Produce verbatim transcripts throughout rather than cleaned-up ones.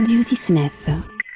راديو تسناف.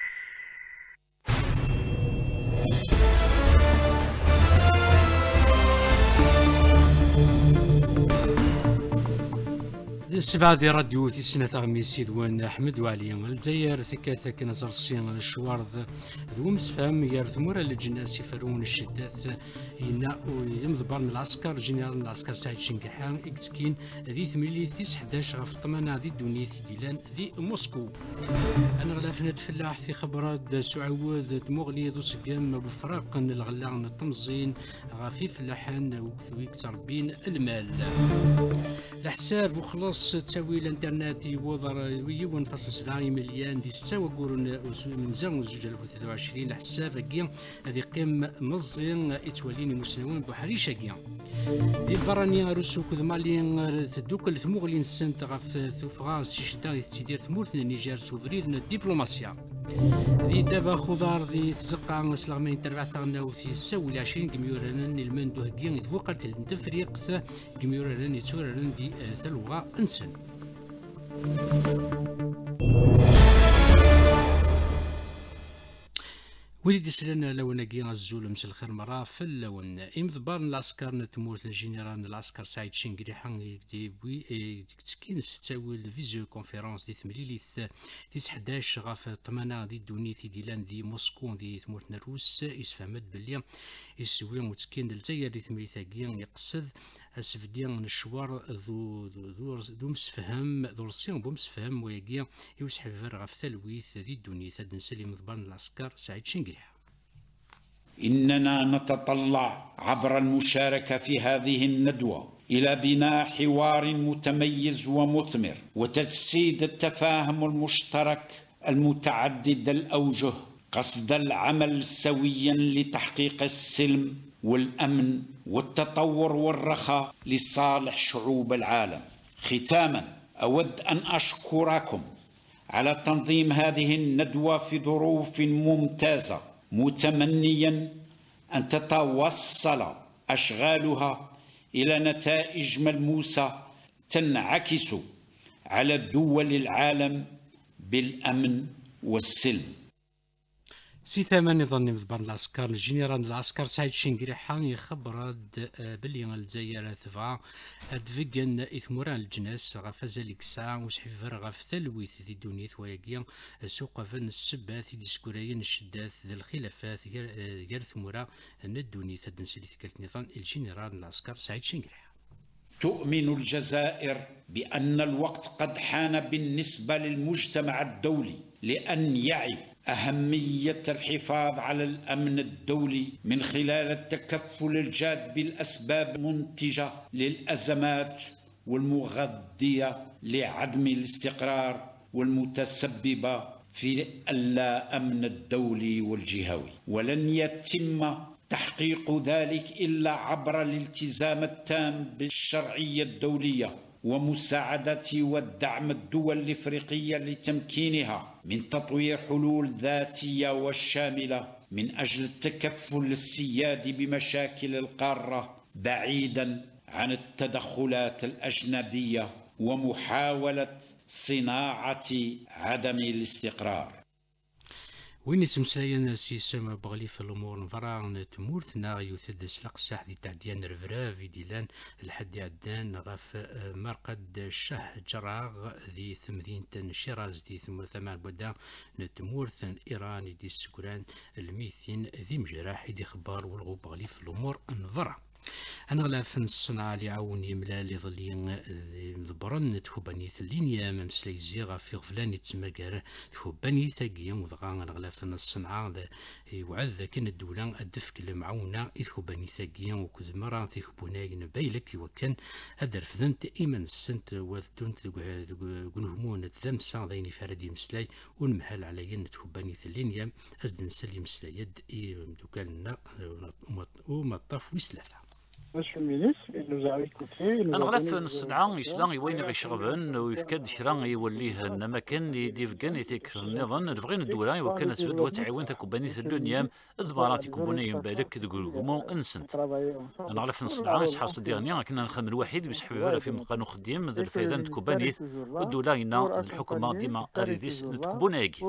السبعة دي راديو تسنة أغميس يدوان أحمد وعلي الجزائر ثكاثة كنزر الصين الشوارض ذو مسفهم يار ثمورة للجناس يفرون الشدات ينا يمضبر من العسكر جنرال العسكر سعيد شنقحان إكتكين ذي ثميلي ثيس حداش غف طمانا ذي دوني ديلان ذي موسكو. أنا غلافنا تفلاح في خبرات سعود مغلي ذو سقام بفراق الغلان التمزين غافي فلاحان وكثويك تربين المال الحساب وخلص تساوي الانترنت يوضر يون فاصل سبعة مليون دي ستة وقورن من زون زوج ألف وثلاثة وعشرين الحساب كيا هذه قيم مزين إتوالين مسلمون بحريشة كيا دي براني روسو كذمالين تدوكل ثموغلين سنت غف ثوفغا سيشدا تدير ثمورث النيجر سوفرير الدبلوماسيا دي دابا خضار دي تزقع سلغمين تربعة وفي سوي عشرين كميوران المندو هكيا يتوقعت التفريق كميوران يتوران دي ثلوغا انسن. وليدي سلنا لو نجي الزول مس الخير مرة في اللون إمضبار العسكر نتموت الجنرال العسكر سعيد شنقري حان يكتبوي تسكين ستاوي الفيزيو كونفيرونس دي ثمليليث تيس حداش غاف طمانا دي دونيتي ديلان دي موسكو دي تموت الروس يسفهمت بلي يسوي وتسكين الجزائر دي ثمليثاكيا يقصد اسفديان الشوار ذو ذو ذو مسفهم ذو رسيون بو مسفهم وياكيا يوسح فرغ في تلويث ذي الدونيث هاد نسالي مضبان العسكر سعيد شنقري. إننا نتطلع عبر المشاركة في هذه الندوة إلى بناء حوار متميز ومثمر وتجسيد التفاهم المشترك المتعدد الأوجه قصد العمل سويا لتحقيق السلم والأمن والتطور والرخاء لصالح شعوب العالم. ختاما أود أن أشكركم على تنظيم هذه الندوة في ظروف ممتازة متمنيا أن تتوصل أشغالها إلى نتائج ملموسة تنعكس على دول العالم بالأمن والسلم. سي ثمان يظن مذبر العسكر الجنرال العسكر سعيد شنقري حان يخبر بلي الجزائر ثفا دفقن إثموران الجناس غاف زالك ساعة وسحفر غاف ثلويث ذي دونيث وياكيا سوق فن السبات دي سكوريين الشدات ذي الخلافات غير ثمورا ندونيث الدنسلي ثكالت نظام الجنرال العسكر سعيد شنقري. تؤمن الجزائر بأن الوقت قد حان بالنسبة للمجتمع الدولي لأن يعي أهمية الحفاظ على الأمن الدولي من خلال التكفل الجاد بالأسباب المنتجة للأزمات والمغذية لعدم الاستقرار والمتسببة في اللا أمن الدولي والجهوي، ولن يتم تحقيق ذلك إلا عبر الالتزام التام بالشرعية الدولية ومساعدة والدعم الدول الإفريقية لتمكينها من تطوير حلول ذاتية وشاملة من أجل التكفل السيادي بمشاكل القارة بعيدا عن التدخلات الأجنبية ومحاولة صناعة عدم الاستقرار. وين يتمسلاين سيسما بغلي في الامور نفرا تمورتنا يثد سلق ساح دي تعديان رفراف ديلان الحد عدان غاف مرقد الشه جراغ ذي ثمدينة شيراز دي ثم ثمان بدا نتمورث ايراني دي السكران الميثين ذي مجراح دي خبار والغو بغلي في الامور نفرا. أنا غلاف الصناعة اللي عاون يملا اللي ظلين ضبرن تخوباني ثلينيا ممسلي زيغا في غفلاني تسماكار تخوباني ثاقيا وضغان غلاف الصناعة وعذا كان الدولة الدفك المعونة إذخوباني ثاقيا وكذمرا تخبوناين بايلك وكان هذا رفضنت إيمان السنت وذدون قنهمون الذمسا ذيني فردي مسلاي ونمهال عليا تخوباني ثلينيا أزدن سلي مسلايد إي مدوكالنا ومطاف ويسلاثا. انا غلاف نصنعا يسلا وين غيشغبن ويفكاد كرا يوليه انما كان يديف كان يتكر النظام بغينا الدوله وكان اسود وتعاون تكوباني الدنيا الضمانات يكوبوني ينبالك دغمو انسنت انا غلاف نصنعا حاصل ديالني كنا نخدم الوحيد باش حبيبه في مقانو خديم ذا الفايده تكوباني والدوله هنا الحكومه ديما اريديس تكوبوناكي.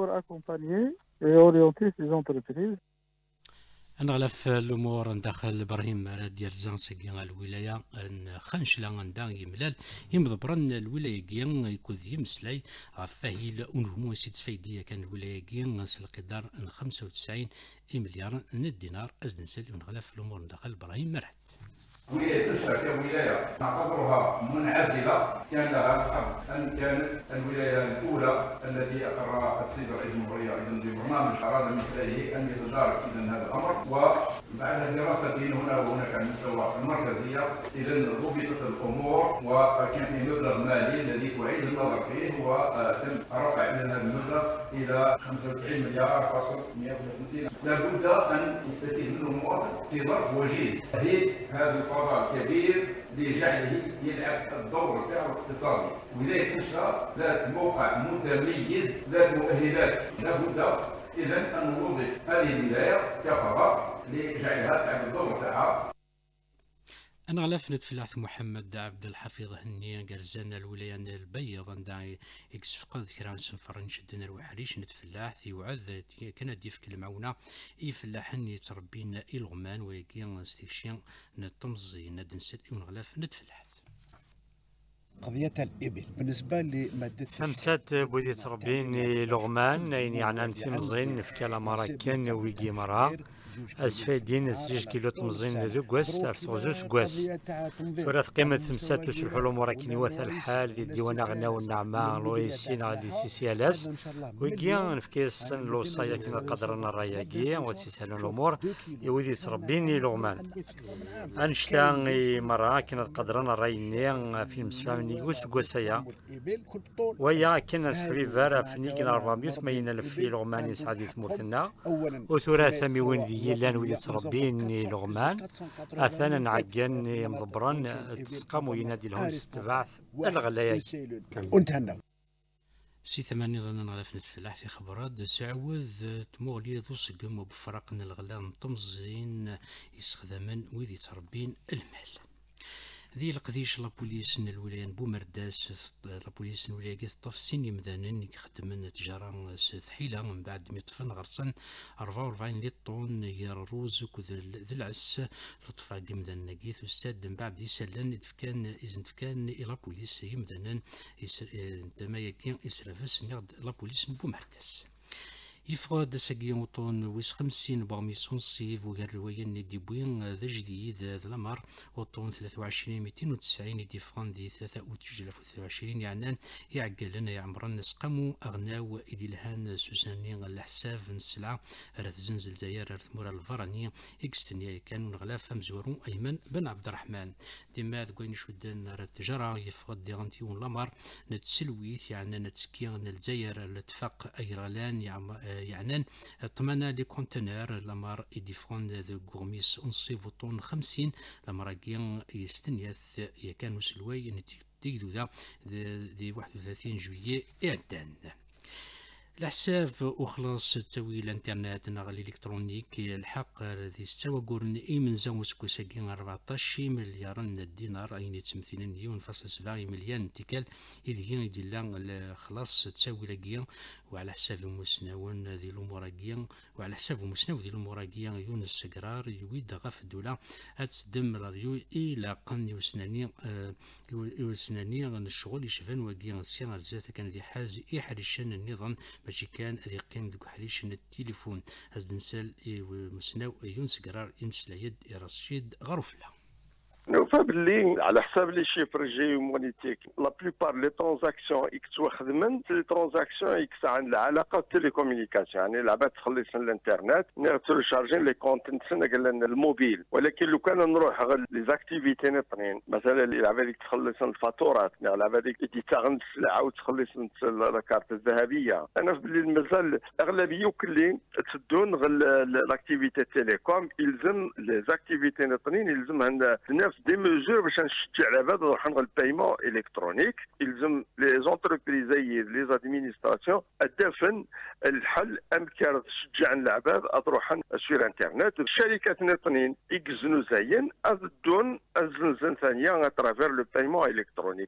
أنا غلاف الأمور داخل إبراهيم ديال زانسكي الولاية خنشلا عندها يملال يمضبرن الولاية كيان يكون يمسلاي غفاهيل ونهمو سيت فايدية كان الولاية كيان سلقدار خمسة وتسعين مليار من الدينار أزدن سالي ونغلاف الأمور داخل إبراهيم مرحت. ولاية نشأت كولاية نعتبرها منعزلة كان لها الحظ أن كانت الولاية الأولى التي أقر السيد رئيس الجمهورية إذا ببرنامج أراد من خلاله أن يتدارك إذا هذا الأمر وبعد دراسة هنا وهناك على المستوى المركزية إذا ضبطت الأمور وكان في مبلغ مالي الذي أعيد النظر فيه وتم رفع هذا المبلغ إلى خمسة وتسعين مليار فاصل مئة وخمسين. لابد أن يستفيد منه المواطن في ظرف وجيز. هذا فضاء كبير لجعله يلعب الدور تاعو الاقتصادي. ولاية نشرة ذات موقع متميز ذات مؤهلات لابد اذا ان نوظف هذه الولايه كفضاء لجعلها تلعب الدور تاعها. أنا غلاف نتفلعت محمد عبد الحفيظ هني قرزان الولاية البيض داعي إكس فقد كران سنفرن شدنا الوحريش نتفلاح في وعذ كان ديفك المعونة يفلاحن يتربين الغمان ويكين ستيشين نتمزي ندنسل ونغلاف نتفلحت. قضية الإبل بالنسبة لمادة خمسات بودي تربين لغمان يعني أنت مزين في كلام راكن ويجي مرا أسفادين سجيج كيلو تمزين ذو قوس أرثوزوس قوس فرات قيمة خمسات وش الحلم وراكني وث الحال دي ديوانا غنا والنعمة لويسين غادي سيسيالاس ويجي نفكيس لوصايا كنا قدرنا الراياكي وتسهل الأمور يودي تربيني لغمان أنشتان مرا كنا قدرنا الرايني في المسفى نيكوس قوسايا ويا كنا سحري فارا فني كنا أربعمية وثمانين ألف في لغمان يسعد ثموثنا وثلاثة ميوان ذي لان ولي تربيني لغمان أثانا نعجن مضبران تسقام وينادي لهم استبعث الغلايا وانتهنا سي ثمانية ظننا غلاف نتفلاح في خبرات سعوذ تموغلي ذو سقم وبفرقنا الغلان طمزين يستخدمن ويدي تربين المال. ذي القديش لابوليس الولاية بومرداس لابوليس الولاية طفسين يمدانن يخدمن تجارة ثحيلة من بعد ميطفن غرسن أربعة وأربعين لطون يروز وذ العس لطفا يمدان نقيث أستاذ من بعد يسلن إذ كان إذا كان لابوليس يمدانن عندما يكين إسرافس نغد لابوليس بومرداس. يفرض ساقي وطون ويس خمسين بغميسون سيف وغير رواية ندي بوين ذا جديد ذا الأمر وطون ثلاثة وعشرين ميتين وتسعين دي فران دي ثلاثة وتجلف وثلاثة وعشرين يعني يعقلنا يعمرنا سقمو أغناو إدي لهان سوساني الحساب نسلعة راه تزنزل داير راه ثمورا الفرانية إكستنيا كانوا نغلاف مزورون أيمن بن عبد الرحمن ديما ذكوين شودان راه التجارة يفرض دي غانتيون الأمر نتسلويث يعني نتسكيان الجزائر الاتفاق أيرالان يعني طمنا لي كونتينر لامار يديفون ذو غورميس أونسي فوطون خمسين لامار كيان يستنيث يكانوا سلوي نتيجة ذا ذي واحد وثلاثين جوية إعدان. الحساب أخلص تسوي الانترنت نغل الإلكترونيك الحق الذي استوى قرن إيمن زوس كوساكين أربعطاش مليار دينار أين تمثيل مليون فاصل سبعة مليون تكال إذ هي يدير خلاص تسوي لاكيا وعلى حساب مسناون ذي الأموراكيا وعلى حساب مسناو ذي الأموراكيا يونس قرار يويد غاف الدولة أتدم راديو إلى قن يوسناني يوسناني الشغل يشفان وكيا السيارة ذات كان ذي حاز إحرشان النظام ماشي كان هذا يقيم دوك حريش التليفون هاز نسال مسناو يونس قرار يمسلا يد رشيد غرفله. نوفا باللي على حساب لي شيفر جي مونيتيك لا بلوبار لي ترانزاكسيون يكتوا خدمن لي ترانزاكسيون يكس عن العلاقه التليكومونيكاسيون يعني العباد تخلص الانترنت نيرتو شارجين لي كونتنت قال الموبيل ولكن لو كان نروح غير لي زاكتيفيتي نطرين مثلا العباد تخلص الفاتورات العباد يدي تاغن السلعه وتخلص الكارت الذهبيه انا باللي مازال اغلبيه كلين تدون غير لاكتيفيتي تيليكوم يلزم لي زاكتيفيتي نطرين يلزم نفس دي ميزور باش نشجع العباد نروحوا نغ البايمون الكترونيك. يلزم لي زونتربريز لي زادمينستراسيون الدفن الحل امكان تشجع العباد تروح سور انترنت. الشركات نطنين يكزنوا زين ادون الزنزن ثانيه اترافير لو بايمون الكترونيك.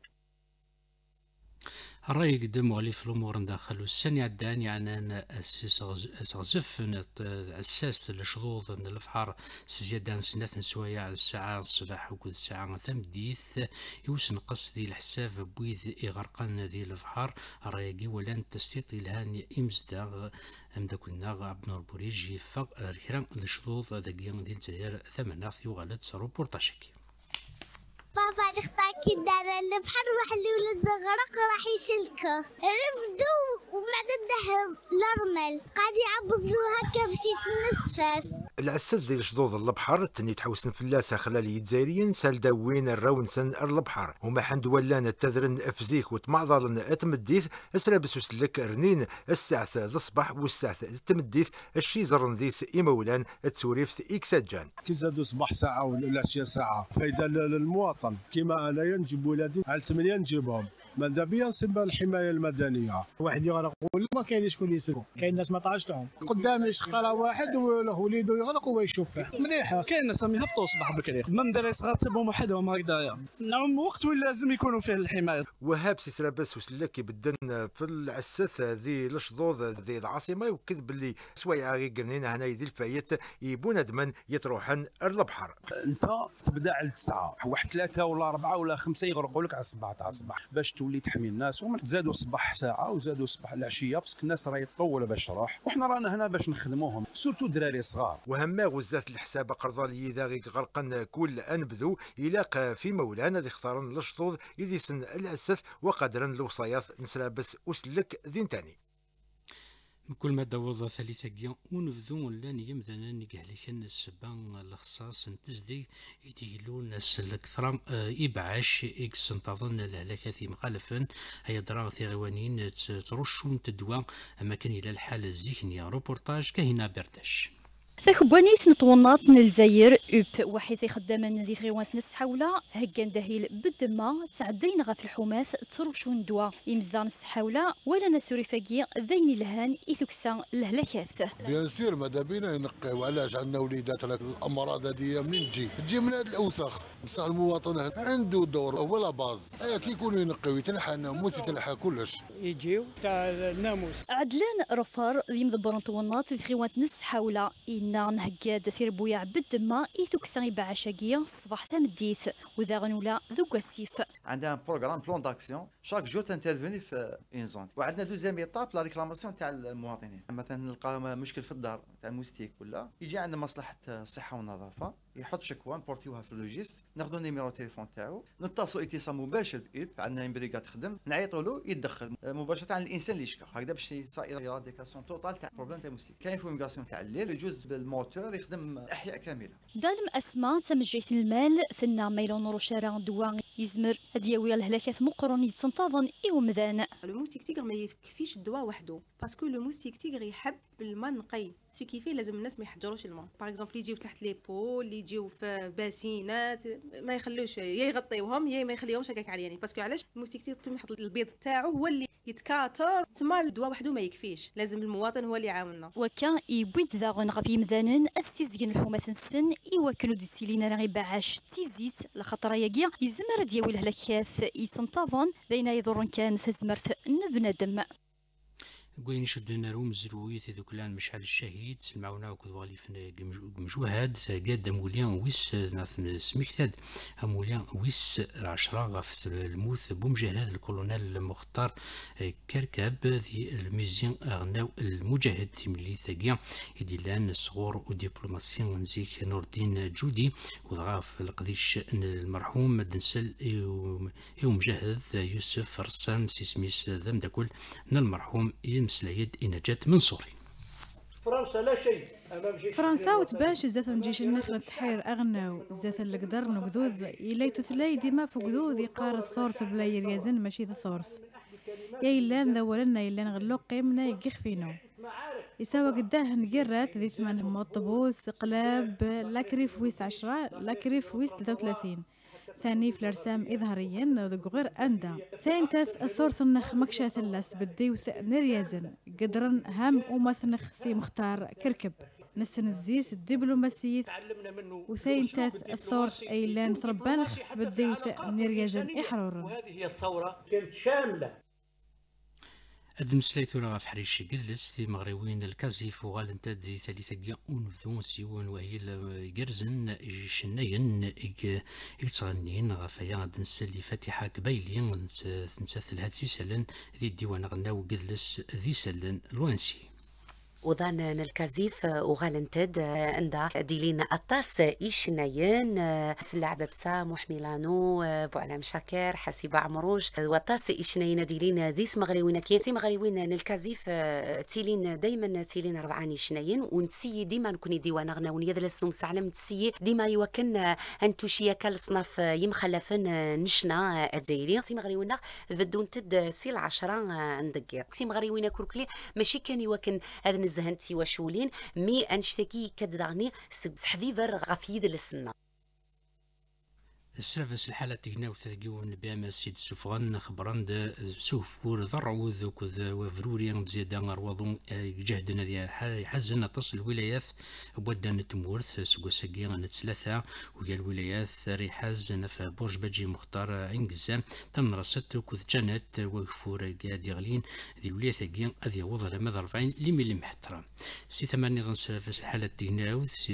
الرأي يقدم مغلف الأمور داخل السنة عدان يعني أسغزف أساس الشروط الفحار زيادة سنة سوايع الساعة الصباح وكل الساعة ثمديث يوسن قصدي الحساب بويذ إغرقان ذي الفحار الرأي ولان تستيطي الهان إمزداغ أمدا كنا عبد نور بوريجي فق الكرام الشروط ذاقيان ديال الجزائر ثمانية يغالد سارو بورتاشكي. بابا نختار كي دانا البحر وحلي ولد غرق راح يسلكه رفدوا وبعد الدهر الرمل قاعد يعبزوا هكا باش يتنفس. العساس ديال شدود البحر تني تحوسن فلاسه خلال يتزايريين سال داوين الراونسن البحر وما حند ولان التذرن افزيك وتمعضلن اتمديث اسرى بسوسلك رنين الساعه الصباح والساعه التمديث الشي زرن ذيس ايمولان تسوريف اكسجان كي زادوا صباح ساعه ولا العشيه ساعه فايده للمواطن كيما انايا نجيب ولادي على ثمانيه نجيبهم ماذا بيا نسمى الحمايه المدنيه. واحد يغرق ما كاين شكون يسلكو، كاين ناس ما طاعش لهم قدامي شقرا واحد وليدو يغرق وهو يشوف فيه مليحه. كاين ناس راهم يهبطوا صباح بكري مام دراري صغار تسبهم وحدهم هكذايا. نعم وقت وين لازم يكونوا فيه الحمايه. وهاب سي لاباس وسلك يبدن في العساس ذي الشظوظ ذي العاصمه وكذب اللي سوايع غير قرنينا هنا ذي الفايت يبون ادمن يتروحن البحر. انت تبدا على تسعه واحد ثلاثه ولا اربعه ولا خمسه يغرقوا لك على سبعه تاع الصباح باش تولي تحمي الناس وما زادوا الصباح ساعه وزادوا الصباح العشيه باسكو الناس راهي تطول باش تروح وحنا رانا هنا باش نخدموهم سورتو دراري صغار. وهما غزات الحساب قرضالي ذا غير غرقن كل انبذو يلاق في مولانا ذي اختارن الشطوط يدي سن الاسف وقدرا الوصايات نسلابس وسلك ذين تاني. كل ما دوض ثالثة جيان ونفذون لان يمذنا نقهلكن السبان الخصاص نتزدي يديلون الكثرة إبعاش إكس انتظن الهلاكات مخالفا هي دراغ في غوانين ترشون تدوى أماكن إلى الحالة الذهنية روبورتاج كهنا برداش. ثاكبانيت نطونات من الجزائر اوب وحيث خداما ذي غيوانت نس حوله هكان دهيل بالدماء تعدين غا في الحومات تروشون دوا يمزدان السحاوله ولا نسوري فاقي ذين الهان إثكسا الهلاكات. بيان سير ماذا بينا ينقيو علاش عندنا وليدات لك الامراض هذه منين تجي؟ تجي من هاد الاوساخ بصح المواطن عنده دور ولا باز ايا كي يكونوا ينقيو يتلحى الناموس يتلحى كلش يجيو تاع الناموس. عدلان رفار يمضبرون طونات ذي غيوانت نس حوله إنا نهجاد في ربويا بالدماء إثكسا يبعشاقيا صباح تمديث وذا غنولا ذوق السيف. عندنا بروغرام بلان داكسيون شاك جور تنترفيني في اون زون وعندنا دوزيام ايطاب لا ريكلاماسيون تاع المواطنين. مثلا نلقى مشكل في الدار تاع الموستيك ولا يجي عندنا مصلحه الصحه والنظافه يحط شكوى نبورتيوها في اللوجيست ناخذوا نيميرو تليفون تاعو نتصلوا اتصال مباشر بإيب عندنا بريغاد تخدم نعيطوا له يتدخل مباشره على الانسان اللي يشكى هكذا باش يصير ايراديكاسيون توتال تاع بروبليم تاع الموستيك. كاين فوميغاسيون تاع الليل يجوز بالموتور يخدم احياء كامله. دالم اسماء تمجيت المال ثنا ميلون روشارا دوان يزمر دياوي الهلاكات مقروني تنتظن ايومذان. لو موستيك تيغر ما يكفيش الدواء وحده باسكو لو موستيك تيغر يحب الماء نقي سو كيفي لازم الناس ما يحجروش الماء باغ اكزومبل يجيو تحت لي بول يجيو في باسينات ما يخلوش يا يغطيوهم يا ما يخليهمش هكاك عريانين باسكو علاش الموستيك تيغ يحط البيض تاعو هو اللي يتكاثر تما الدواء وحده ما يكفيش لازم المواطن هو اللي يعاوننا. وكان يبيد ذاغن غفي مذانن استيزين الحومات السن ايواكلو ديسيلينا غي باعاش تيزيت لخطر ياكيا يزمر دياوي الهلاكات يتنتظن لينا يضرن كان فزمرت نبنادم. قوين شدنا روم زروي تذكلان مشعل الشهيد سمعونا وكذوالي في مجوهاد قاد موليان ويس ناثم سميكتاد موليان ويس عشرة غف الموث بومجهاد الكولونيل المختار كركب ذي الميزيان أغناو المجاهد تيملي ثقيا يديلان صغور ودبلوماسيان نزيك نور الدين جودي وضغاف القديش المرحوم دنسل يومجاهد يوسف رسام سيسميس ذم داكل من المرحوم مسلايد إنجات منصوري. فرنسا لا شيء فرنسا وتباش زات نجيش النخل تحير أغناو زات القدر نقدوذ إلي تثلاي ديما فقدوذ يقار الثورث بلا يريازن ماشي ذا ثورث يا إلا ذا ولنا إلا نغلو قيمنا يقخ فينو يساوي قداه نقرات ذي ثمان مطبوس قلاب لاكريف ويس عشرة لاكريف ويس ثلاثة وثلاثين ثاني في الارسام اظهاريا ذوق غير اندا ثاني تاث الثورث النخ مكشات اللاس بدي نريازن قدرن هم ومثنخ سي مختار كركب نسن الزيس الدبلوماسية وثين تاث الثورث ايلان ثربانخ بدي نريازن احرورن. وهذه هي الثورة كانت شاملة. أدم سليثورا غاف حريش قدلس في مغربين الكازيف وغال تدي ثالثة جا ونفذون سيون وهي جرزن شنين يتصغنين غافيا غاد نسلي فاتحة قبيلي نسثل هاد سيسلن ذي الديوان غناو قدلس ذي سلن الوانسي. وضان الكازيف وغالنتد عند ديلين الطاس إيشنايين في اللعبة بسام ميلانو بوعلام شاكر حسيبة عمروش وطاس إيشنايين ديلين ديس مغريوين كين في مغريوين الكازيف تيلين دايما تيلين أربعان إيشنايين ونتسي ديما نكوني ديوان غناون يدلسنو مسعلم تسي ديما يوكن أن توشيا كالصناف يمخلفن نشنا أدزايري في مغريوين بدون تد سيل عشرة عندك في مغريوين كركلي ماشي كان يوكن هذا زهنتي وشولين مي انشتكي كدغني سحفيفر غفيد للسنه السلفس الحالة تقنا وثقيون بأما سيد سفغان خبران سوفور ذرعوذ وكذ وفروري بزيادة غروضون جهدنا ذي حزن تصل الولايات بودان تمورث سقو سقيا نتسلثة ويا الولايات ريحاز نفا برج بجي مختار عنقزة تم رصت وكذ جانت وفور قاد يغلين ذي الولايات ثقيا أذي وضر ماذا رفعين لمي محترم سي ثمانية ظن سلفس الحالة تقنا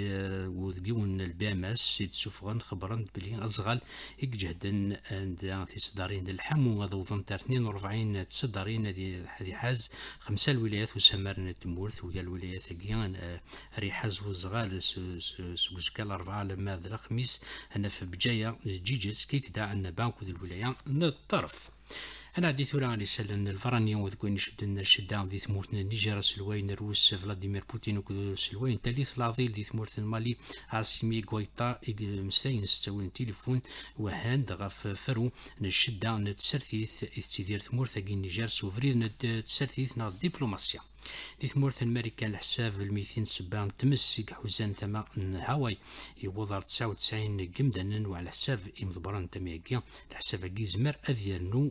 وثقيون الباماس سيد سفغان خبران بلي أصغر يجهدن عند في صدارين الحمو غضوضن تاع اثنين وأربعين تصدارين هذه هذه حاز خمسة الولايات وسمارن تمورث ويا الولايات ثقيان ريحاز وزغال سوزكال أربعة لما ذا الخميس أنا في بجاية جيجس كيك دا أن بانكو ذي الولايات الطرف. أنا عدي ثورة على سلن الفرانيون وذكوين شدنا الشدة ذي ثمورتنا النيجر سلوين الروس فلاديمير بوتين وكذو سلوين تاليث لاضيل ذي ثمورت المالي عاصمي غويطا مساين ستوين تليفون وهاند غاف فرو الشدة نتسرثيث استدير ثمورت النيجر سوفريد نتسرثيث نا الدبلوماسيا دي ثمورت الماريكان الحساب الميتين سبان تمسك حوزان ثما هاواي يوضر تسعة وتسعين قمدنا وعلى حساب إمضبران تماكيا الحساب كيزمر أذيرنو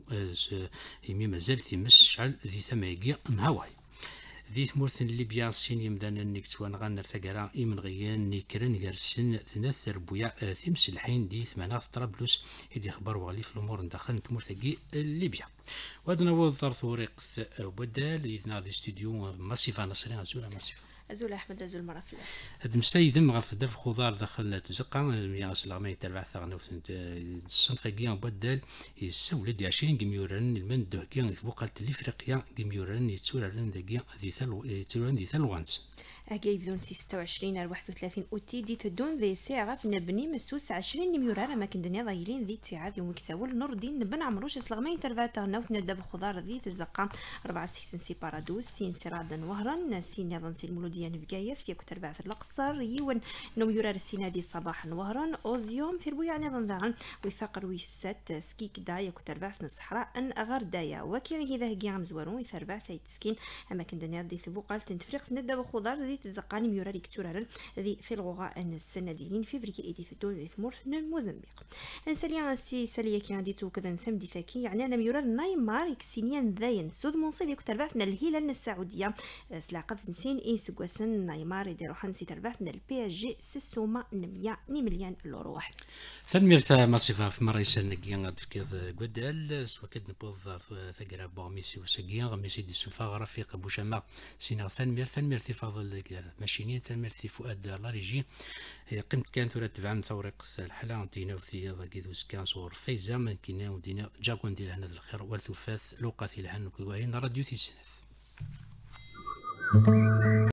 يمي مازال تمسشعل ذي ثماكيا هاواي ذي ثمورث ليبيا الصين يمدانا نكتوان غانر ثقرا إيمن غيان نيكرن غرسن ثنثر بويا ثمس الحين دي ثمانات طرابلس يدي خبر وغلي في الأمور ندخل تمورثقي ليبيا وهذا نوض ظرف ورق بدال إذن هذا استوديو مصيفة نصرين أزولا مصيفة أزول أحمد أزول مرة في هاد مستيدم غف دف خضار دخل تزقا ياس الغماي تبع ثغنا الصنف كيان بدل يسولد عشرين جميورن المن ده كيان يتوقعت لإفريقيا جميورن يتسولرن ذا ذي ثلو يتسولرن ذي ثلوانس أجايف ذون ستة وعشرين على واحد وثلاثين أوتي دي تدون ذي ساعة في نبني مسوس عشرين نميورا ما كن دنيا ضايلين ذي تساعة يوم يكساول نور الدين نبن عمروش سلغمين ترفاتا نوث ندب الخضار ذي تزقا أربعة سيسن سي بارادوس سين سرادا وهرا سين يظن سي المولودية نفقايف ياكو تربع في الأقصر يون نميورا السينة دي صباحا وهرا أوزيوم في ربويا نظن ذاعن ويفقر ويسات سكيك دا ياكو تربع في الصحراء أن أغار دايا وكي هذا هجي زوارون يثربع في تسكين أما كن دنيا ذي ثبوقال تنتفرق في ندب الخضار ذي تزقاني ميورا ريكتورال ذي في الغوغاء أن السنة ديلين في فريق إيدي في الدول ذي ثمور موزمبيق نسالي سي سالية كي عندي تو كذا ثم دي ثاكي يعني أنا ميورا نايمار يكسينيان ذاين سود منصب يكتر بعثنا الهلال السعودية سلاقب نسين إيس قوسن نايمار يديرو حنسي تربعثنا البي اس جي سسوما نمية مليون لورو واحد ثميرتا مصيفة في مرة يسنة كيان غاد فكيض قدال سوكد نبوض ثقرا بوميسي وسقيان غميسي دي سوفا رفيق بوشما سينا ثنمير ثنمير في فاضل ماشينين ثنمير في فؤاد لاريجي قمت كان ثورة تبعم ثورق الحلا دينا وثي ضاقيدوس كان صور فايزة من كينا ودينا جاكون ديال هنا الخير والثوفاث لوقاتي لهن كذوين راديو تيسنث